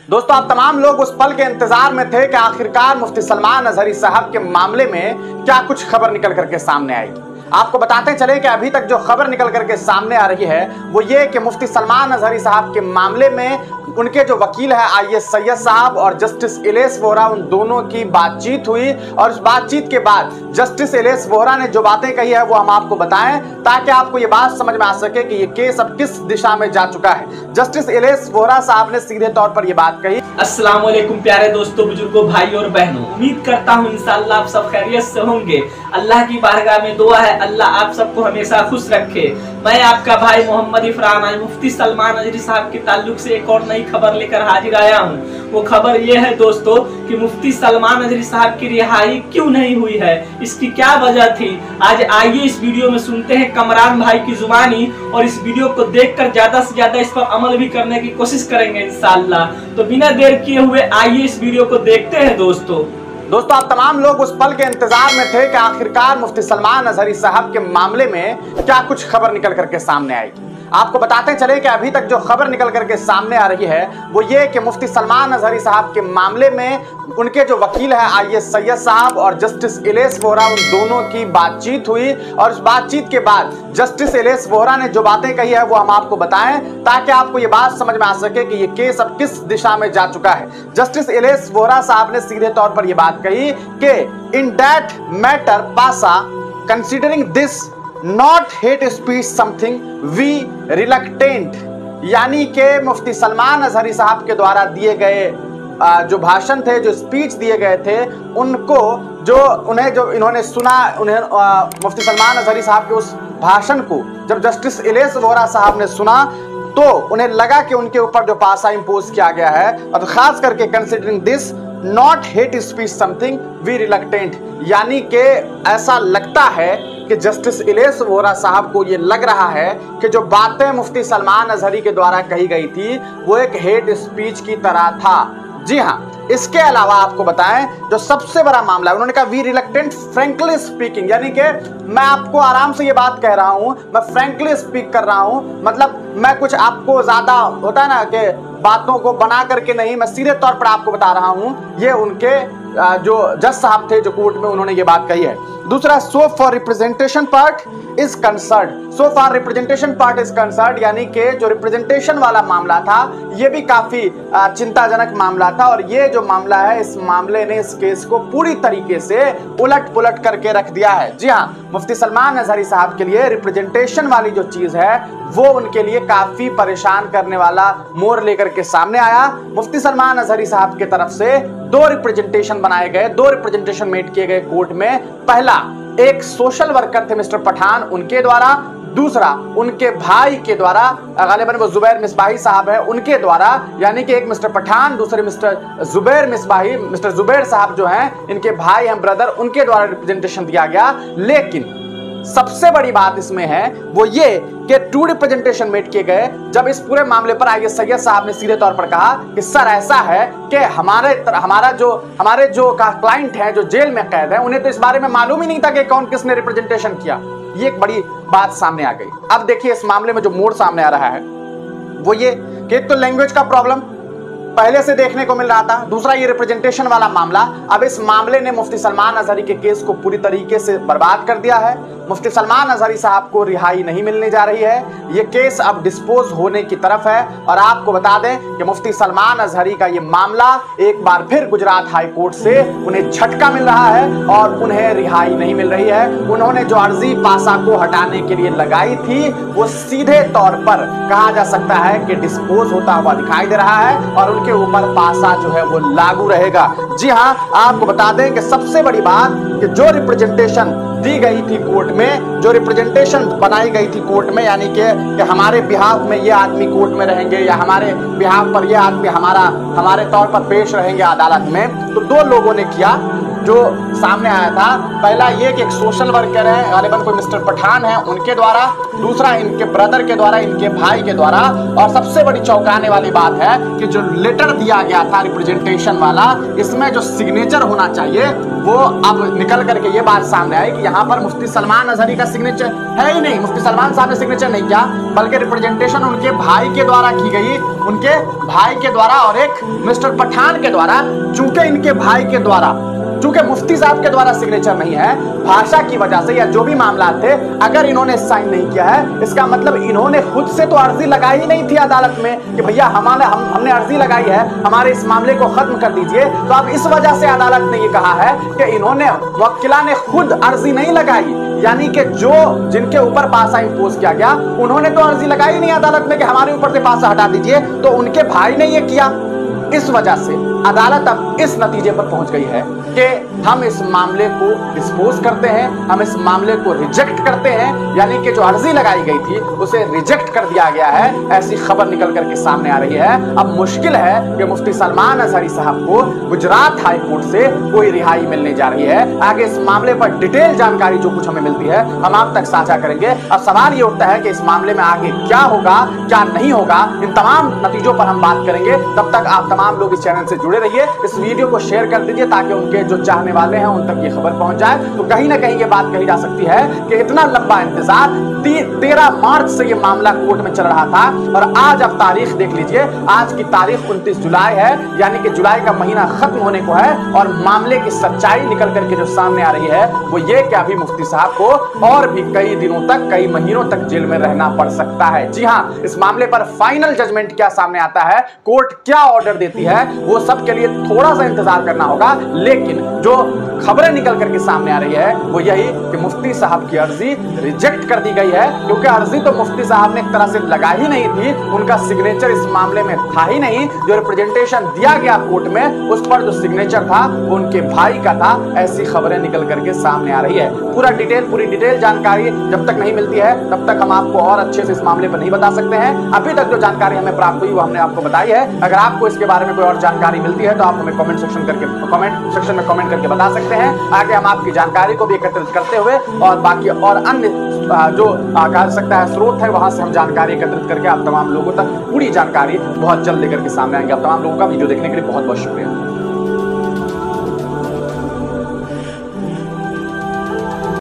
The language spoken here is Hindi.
दोस्तों, आप तमाम लोग उस पल के इंतजार में थे कि आखिरकार मुफ्ती सलमान अजहरी साहब के मामले में क्या कुछ खबर निकल करके सामने आएगी। आपको बताते चले कि अभी तक जो खबर निकल करके सामने आ रही है वो ये कि मुफ्ती सलमान अजहरी साहब के मामले में उनके जो वकील है आईएएस सैयद साहब और जस्टिस इलेस वोहरा, उन दोनों की बातचीत हुई और उस बातचीत के बाद जस्टिस इलेस वोहरा ने जो बातें कही है वो हम आपको बताएं ताकि आपको ये बात समझ में आ सके कि ये केस अब किस दिशा में जा चुका है। जस्टिस इलेस वोहरा साहब ने सीधे तौर पर ये बात कही। अस्सलाम वालेकुम प्यारे दोस्तों, बुजुर्गों, भाई और बहनों, उम्मीद करता हूँ इंशाअल्लाह आप सब खैरियत से होंगे। अल्लाह की बारगाह में दुआ है अल्लाह आप सबको हमेशा खुश रखे। मैं आपका भाई मोहम्मद इफरान आज मुफ्ती सलमान अजहरी साहब के ताल्लुक से एक और नई खबर लेकर हाजिर आया हूँ। वो खबर ये है दोस्तों कि मुफ्ती सलमान अजहरी साहब की रिहाई क्यों नहीं हुई है, इसकी क्या वजह थी। आज आइए इस वीडियो में सुनते हैं कमरान भाई की जुबानी और इस वीडियो को देखकर ज्यादा से ज्यादा इस पर अमल भी करने की कोशिश करेंगे इंशाअल्लाह। तो बिना देर किए हुए आइए इस वीडियो को देखते हैं दोस्तों। आप तमाम लोग उस पल के इंतजार में थे कि आखिरकार मुफ्ती सलमान अजहरी साहब के मामले में क्या कुछ खबर निकल करके सामने आएगी। आपको बताते चले कि अभी तक जो खबर निकल करके सामने आ रही है वो ये कि मुफ्ती सलमान अजहरी साहब के मामले में उनके जो वकील है आईएएस सैयद साहब और जस्टिस इलेस वोहरा, उन दोनों की बातचीत हुई और उस बातचीत के बाद जस्टिस इलेस वोहरा ने जो बातें कही है वो हम आपको बताएं ताकि आपको ये बात समझ में आ सके कि ये केस अब किस दिशा में जा चुका है। जस्टिस इलेस वोहरा साहब ने सीधे तौर पर यह बात कही कि इन दैट मैटर पासा considering this not hate speech something we reluctant, यानी कि मुफ्ती सलमान अजहरी साहब के द्वारा दिए गए जो भाषण थे, जो स्पीच दिए गए थे, उनको जो इन्होंने सुना, उन्हें मुफ्ती सलमान अजहरी साहब के उस भाषण को जब जस्टिस इलेस वोहरा साहब ने सुना तो उन्हें लगा कि उनके ऊपर जो पासा इंपोज किया गया है और खास करके considering this not hate speech something we reluctant, यानी कि ऐसा लगता है कि जस्टिस इलेस वोहरा साहब को ये लग रहा है कि जो बातें मुफ्ती सलमान अजहरी के द्वारा कही गई थी वो एक हेट स्पीच की तरह था। जी हाँ, इसके अलावा आपको बताएं जो सबसे बड़ा मामला है, उन्होंने कहा वी रिलक्टेंट फ्रैंकली स्पीकिंग, यानी कि मैं आपको आराम से ये बात कह रहा हूं, मैं फ्रैंकली स्पीक कर रहा हूं, मतलब मैं कुछ आपको ज्यादा होता है ना कि बातों को बना करके नहीं, मैं सीधे तौर पर आपको बता रहा हूं। ये उनके जो जज साहब थे जो कोर्ट में, उन्होंने ये बात कही है। दूसरा, so for representation part is concern, so for representation part is concern, यानी कि जो रिप्रेजेंटेशन वाला मामला था ये भी काफी चिंताजनक मामला था और ये जो मामला है इस मामले ने इस केस को पूरी तरीके से उलट पुलट करके रख दिया है। जी हाँ, मुफ्ती सलमान अजहरी साहब के लिए रिप्रेजेंटेशन वाली जो चीज है वो उनके लिए काफी परेशान करने वाला मोड़ लेकर के सामने आया। मुफ्ती सलमान अजहरी साहब की तरफ से दो रिप्रेजेंटेशन बनाए गए, दो रिप्रेजेंटेशन मेट किए गए कोर्ट में। पहला एक सोशल वर्कर थे मिस्टर पठान, उनके द्वारा, दूसरा उनके भाई के द्वारा, गालिबन वो जुबैर मिसबाही साहब है, उनके द्वारा, यानी कि एक मिस्टर पठान दूसरे मिस्टर जुबैर मिसबाही, मिस्टर जुबैर साहब जो हैं इनके भाई हैं, ब्रदर, उनके द्वारा रिप्रेजेंटेशन दिया गया। लेकिन सबसे बड़ी बात इसमें है वो ये कि टू रिप्रेजेंटेशन मेट किए गए जब इस पूरे मामले पर आईएएस सैयद साहब ने सीधे तौर पर कहा कि सर ऐसा है कि हमारे जो क्लाइंट हैं जो जेल में कैद हैं उन्हें तो इस बारे में मालूम ही नहीं था कि कौन किसने रिप्रेजेंटेशन किया। ये एक बड़ी बात सामने आ गई। अब देखिए इस मामले में जो मोड़ सामने आ रहा है वो ये कि एक तो लैंग्वेज का प्रॉब्लम पहले से देखने को मिल रहा था, दूसरा ये रिप्रेजेंटेशन वाला मामला। अब इस मामले ने मुफ्ती सलमान अजहरी के केस को पूरी तरीके से बर्बाद कर दिया है। मुफ्ती सलमान अजहरी साहब को रिहाई नहीं मिलने जा रही है, ये केस अब डिस्पोज होने की तरफ है। और आपको बता दें कि मुफ्ती सलमान अजहरी का ये मामला एक बार फिर गुजरात हाई कोर्ट से उन्हें झटका मिल रहा है और उन्हें रिहाई नहीं मिल रही है। उन्होंने जो अर्जी पासा को हटाने के लिए लगाई थी वो सीधे तौर पर कहा जा सकता है कि डिस्पोज होता हुआ दिखाई दे रहा है और उनके ऊपर पासा जो है वो लागू रहेगा। जी हाँ, आपको बता दें कि सबसे बड़ी बात कि जो रिप्रेजेंटेशन दी गई थी कोर्ट में, जो रिप्रेजेंटेशन बनाई गई थी कोर्ट में, यानी कि हमारे बिहाफ में ये आदमी कोर्ट में रहेंगे या हमारे बिहाफ पर ये आदमी हमारे तौर पर पेश रहेंगे अदालत में, तो दो लोगों ने किया। जो सामने आया था। पहला ये कि एक सोशल वर्कर है, गालिबन कोई मिस्टर पठान है, उनके द्वारा, दूसरा इनके ब्रदर के द्वारा, इनके भाई के द्वारा, और सबसे बड़ी चौंकाने वाली बात है कि जो लेटर दिया गया था रिप्रेजेंटेशन वाला, इसमें जो सिग्नेचर होना चाहिए वो अब निकल करके ये बात सामने आई कि यहाँ पर मुफ्ती सलमान अजहरी का सिग्नेचर है ही नहीं। मुफ्ती सलमान साहब ने सिग्नेचर नहीं किया, बल्कि रिप्रेजेंटेशन उनके भाई के द्वारा की गई, उनके भाई के द्वारा और एक मिस्टर पठान के द्वारा। चूंकि इनके भाई के द्वारा, चूंकि मुफ्ती साहब के द्वारा सिग्नेचर नहीं है, भाषा की वजह से या जो भी मामला थे, अगर इन्होंने साइन नहीं किया है, इसका मतलब इन्होंने खुद से तो अर्जी लगाई नहीं थी अदालत में कि भैया हमने अर्जी लगाई है, हमारे इस मामले को खत्म कर दीजिए। तो अब इस वजह से अदालत ने ये कहा है कि इन्होंने, वकीला ने खुद अर्जी नहीं लगाई, यानी कि जो जिनके ऊपर पासा इंपोज किया गया उन्होंने तो अर्जी लगाई नहीं अदालत में कि हमारे ऊपर से पासा हटा दीजिए, तो उनके भाई ने ये किया। इस वजह से अदालत अब इस नतीजे पर पहुंच गई है कि हम इस मामले को डिस्पोज करते हैं, हम इस मामले को रिजेक्ट करते हैं, यानी कि जो अर्जी लगाई गई थी उसे रिजेक्ट कर दिया गया है। ऐसी खबर निकल करके सामने आ रही है। अब मुश्किल है कि मुफ्ती सलमान अजहरी साहब को गुजरात हाई कोर्ट से कोई रिहाई मिलने जा रही है। आगे इस मामले पर डिटेल जानकारी जो कुछ हमें मिलती है हम आप तक साझा करेंगे। अब सवाल ये उठता है कि इस मामले में आगे क्या होगा, क्या नहीं होगा, इन तमाम नतीजों पर हम बात करेंगे। तब तक आप तमाम लोग इस चैनल से जुड़े रहिए, इस वीडियो को शेयर कर दीजिए ताकि उनके जो चाहने वाले हैं उन तक ये खबर पहुंच जाए। तो कहीं ना कहीं ये बात कही जा सकती है कि इतना लंबा इंतजार, 13 मार्च से ये मामला कोर्ट में चल रहा था और आज अब तारीख देख लीजिए, आज की तारीख 29 जुलाई है, यानी कि जुलाई का महीना खत्म होने को है और मामले की सच्चाई निकल करके जो सामने आ रही है वो ये कि अभी मुफ्ती साहब को और भी कई दिनों तक, कई महीनों तक जेल में रहना पड़ सकता है। जी हाँ, इस मामले पर फाइनल जजमेंट क्या सामने आता है, कोर्ट क्या ऑर्डर देती है, वो सब के लिए थोड़ा सा इंतजार करना होगा। लेकिन जो खबरें निकल करके सामने आ रही है वो यही कि मुफ्ती साहब की अर्जी रिजेक्ट कर दी गई है, क्योंकि अर्जी तो मुफ्ती साहब ने एक तरह से लगा ही नहीं थी, उनका सिग्नेचर इस मामले में था ही नहीं। जो रिप्रेजेंटेशन दिया गया कोर्ट में उस पर जो सिग्नेचर था वो उनके भाई का था। ऐसी खबरें निकल करके सामने आ रही है। पूरी डिटेल जानकारी जब तक नहीं मिलती है तब तक हम आपको और अच्छे से इस मामले पर नहीं बता सकते हैं। अभी तक जो जानकारी हमें प्राप्त हुई वो हमने आपको बताई है। अगर आपको इसके बारे में कोई और जानकारी मिलती है तो आप हमें कमेंट सेक्शन में कमेंट करके बता सकते हैं। आगे हम आपकी जानकारी को भी एकत्रित करते हुए और बाकी और अन्य जो कह सकता है स्रोत है वहां से हम जानकारी एकत्रित करके आप तमाम लोगों तक पूरी जानकारी बहुत जल्द लेकर के सामने आएंगे। आप तमाम लोगों का वीडियो देखने के लिए बहुत बहुत शुक्रिया।